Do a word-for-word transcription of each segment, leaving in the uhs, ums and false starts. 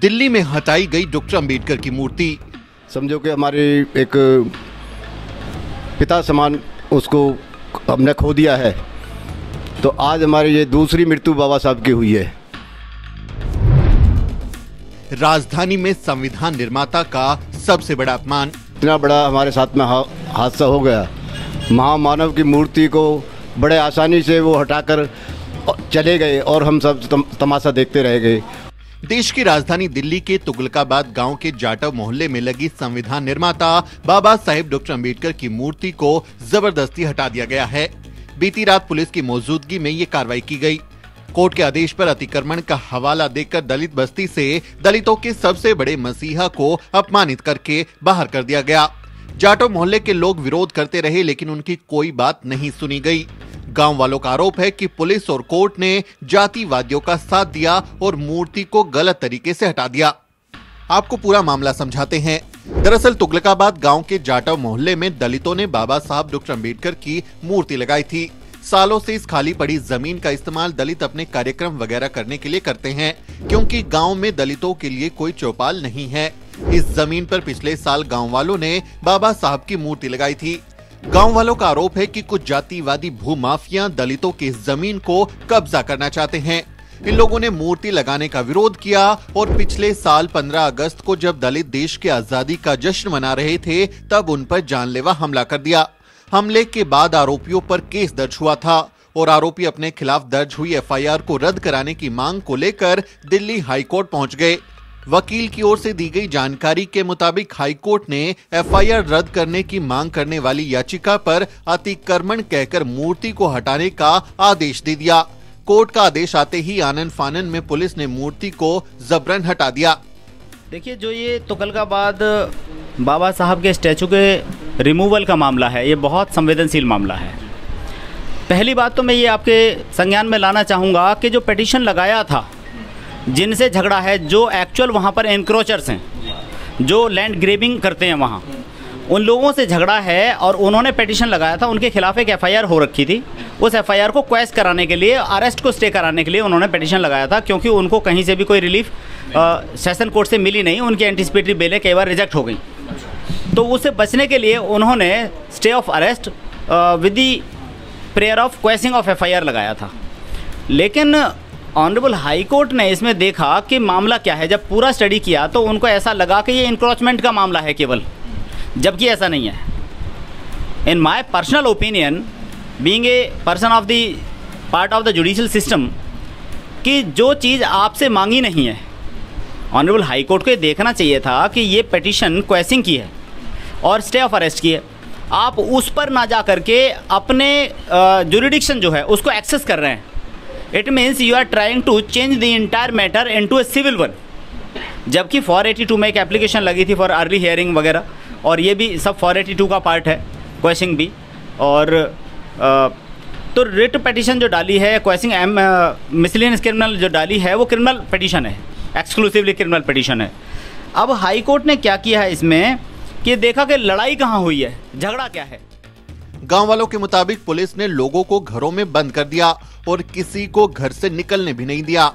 दिल्ली में हटाई गई डॉक्टर अंबेडकर की मूर्ति। समझो कि हमारे एक पिता समान उसको हमने खो दिया है, तो आज हमारी ये दूसरी मृत्यु बाबा साहब की हुई है। राजधानी में संविधान निर्माता का सबसे बड़ा अपमान। इतना बड़ा हमारे साथ में हादसा हो गया। महामानव की मूर्ति को बड़े आसानी से वो हटाकर चले गए और हम सब तम, तमाशा देखते रह गए। देश की राजधानी दिल्ली के तुगलकाबाद गांव के जाटव मोहल्ले में लगी संविधान निर्माता बाबा साहेब डॉक्टर अंबेडकर की मूर्ति को जबरदस्ती हटा दिया गया है। बीती रात पुलिस की मौजूदगी में ये कार्रवाई की गई। कोर्ट के आदेश पर अतिक्रमण का हवाला देकर दलित बस्ती से दलितों के सबसे बड़े मसीहा को अपमानित करके बाहर कर दिया गया। जाटव मोहल्ले के लोग विरोध करते रहे, लेकिन उनकी कोई बात नहीं सुनी गई। गांव वालों का आरोप है कि पुलिस और कोर्ट ने जातिवादियों का साथ दिया और मूर्ति को गलत तरीके से हटा दिया। आपको पूरा मामला समझाते हैं। दरअसल तुगलकाबाद गांव के जाटव मोहल्ले में दलितों ने बाबा साहब डॉक्टर अंबेडकर की मूर्ति लगाई थी। सालों से इस खाली पड़ी जमीन का इस्तेमाल दलित अपने कार्यक्रम वगैरह करने के लिए करते हैं, क्योंकि गांव में दलितों के लिए कोई चौपाल नहीं है। इस जमीन पर पिछले साल गांव वालों ने बाबा साहब की मूर्ति लगाई थी। गांव वालों का आरोप है कि कुछ जातिवादी भूमाफिया दलितों की जमीन को कब्जा करना चाहते हैं। इन लोगों ने मूर्ति लगाने का विरोध किया और पिछले साल पंद्रह अगस्त को जब दलित देश की आजादी का जश्न मना रहे थे, तब उन पर जानलेवा हमला कर दिया। हमले के बाद आरोपियों पर केस दर्ज हुआ था और आरोपी अपने खिलाफ दर्ज हुई एफ आई आर को रद्द कराने की मांग को लेकर दिल्ली हाईकोर्ट पहुंच गए। वकील की ओर से दी गई जानकारी के मुताबिक हाईकोर्ट ने एफ आई आर रद्द करने की मांग करने वाली याचिका पर अतिक्रमण कहकर मूर्ति को हटाने का आदेश दे दिया। कोर्ट का आदेश आते ही आनन फानन में पुलिस ने मूर्ति को जबरन हटा दिया। देखिए, जो ये तुगलकाबाद बाबा साहब के स्टैचू के रिमूवल का मामला है, ये बहुत संवेदनशील मामला है। पहली बात तो मैं ये आपके संज्ञान में लाना चाहूँगा कि जो पिटीशन लगाया था, जिनसे झगड़ा है, जो एक्चुअल वहाँ पर एनक्रोचर्स हैं, जो लैंड ग्रेबिंग करते हैं वहाँ, उन लोगों से झगड़ा है और उन्होंने पिटीशन लगाया था। उनके खिलाफ एक एफ आई आर हो रखी थी। उस एफ आई आर को क्वेश कराने के लिए, अरेस्ट को स्टे कराने के लिए उन्होंने पिटीशन लगाया था, क्योंकि उनको कहीं से भी कोई रिलीफ सेशन कोर्ट से मिली नहीं। उनकी एंटिसिपेटरी बेलें कई बार रिजेक्ट हो गई, तो उससे बचने के लिए उन्होंने stay of arrest with the prayer of quashing of F I R लगाया था। लेकिन ऑनरेबल हाई कोर्ट ने इसमें देखा कि मामला क्या है। जब पूरा स्टडी किया तो उनको ऐसा लगा कि ये इंक्रोचमेंट का मामला है केवल, जबकि ऐसा नहीं है। In my personal opinion, being a person of the part of the judicial system, कि जो चीज़ आपसे मांगी नहीं है, ऑनरेबल हाई कोर्ट को ये देखना चाहिए था कि ये पिटीशन क्वेशिंग की है और स्टे ऑफ अरेस्ट की है। आप उस पर ना जा करके अपने जुरिडिक्शन जो है उसको एक्सेस कर रहे हैं। It means you are trying to change the entire matter into a civil one. जबकि फोर एटी टू में एक एप्लीकेशन लगी थी फॉर अर्ली हियरिंग वगैरह, और ये भी सब फोर एटी टू का पार्ट है, क्वेश्चन भी। और आ, तो रिट पिटीशन जो डाली है, क्वेश्चन एम मिसलेनियस क्रिमिनल जो डाली है, वो क्रिमिनल पिटीशन है, एक्सक्लूसिवली क्रिमिनल पिटीशन है। अब हाई कोर्ट ने क्या किया है इसमें कि देखा कि लड़ाई कहाँ हुई है, झगड़ा क्या है। गांव वालों के मुताबिक पुलिस ने लोगों को घरों में बंद कर दिया और किसी को घर से निकलने भी नहीं दिया।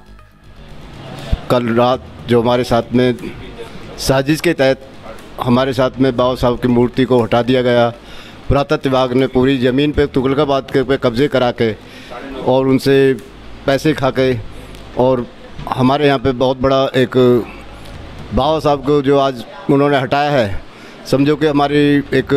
कल रात जो हमारे साथ में साजिश के तहत हमारे साथ में बाबा साहब की मूर्ति को हटा दिया गया। पुरातत्व विभाग ने पूरी ज़मीन पे तुगलकाबाद के पे कब्जे करा के और उनसे पैसे खा के, और हमारे यहाँ पे बहुत बड़ा एक बाबा साहब को जो आज उन्होंने हटाया है, समझो कि हमारी एक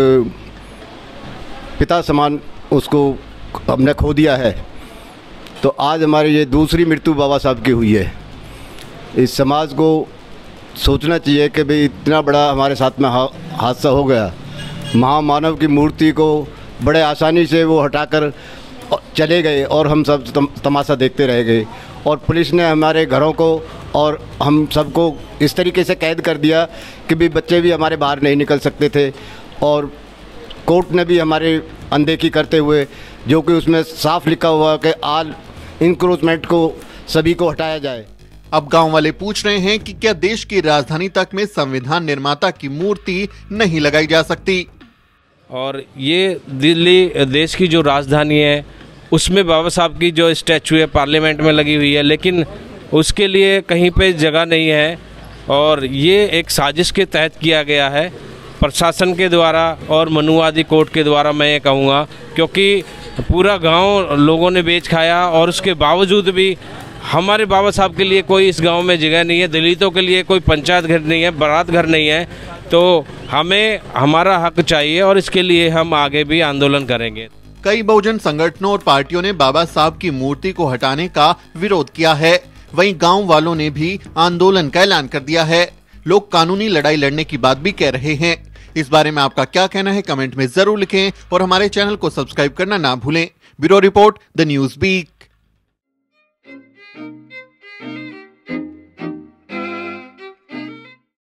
पिता समान उसको हमने खो दिया है, तो आज हमारी ये दूसरी मृत्यु बाबा साहब की हुई है। इस समाज को सोचना चाहिए कि भाई इतना बड़ा हमारे साथ में हादसा हो गया। महामानव की मूर्ति को बड़े आसानी से वो हटाकर चले गए और हम सब तम, तमाशा देखते रह गए। और पुलिस ने हमारे घरों को और हम सबको इस तरीके से कैद कर दिया कि भी बच्चे भी हमारे बाहर नहीं निकल सकते थे। और कोर्ट ने भी हमारे अनदेखी करते हुए, जो कि उसमें साफ लिखा हुआ कि आल इंक्रोचमेंट को सभी को हटाया जाए। अब गांव वाले पूछ रहे हैं कि क्या देश की राजधानी तक में संविधान निर्माता की मूर्ति नहीं लगाई जा सकती। और ये दिल्ली देश की जो राजधानी है, उसमें बाबा साहब की जो स्टैचू है पार्लियामेंट में लगी हुई है, लेकिन उसके लिए कहीं पे जगह नहीं है। और ये एक साजिश के तहत किया गया है प्रशासन के द्वारा और मनुवादी कोर्ट के द्वारा, मैं ये कहूँगा, क्योंकि पूरा गांव लोगों ने बेच खाया और उसके बावजूद भी हमारे बाबा साहब के लिए कोई इस गांव में जगह नहीं है, दलितों के लिए कोई पंचायत घर नहीं है, बारात घर नहीं है। तो हमें हमारा हक चाहिए और इसके लिए हम आगे भी आंदोलन करेंगे। कई बहुजन संगठनों और पार्टियों ने बाबा साहब की मूर्ति को हटाने का विरोध किया है। वहीं गांव वालों ने भी आंदोलन का ऐलान कर दिया है। लोग कानूनी लड़ाई लड़ने की बात भी कह रहे हैं। इस बारे में आपका क्या कहना है कमेंट में जरूर लिखें और हमारे चैनल को सब्सक्राइब करना ना भूलें। Bureau report, the news beat.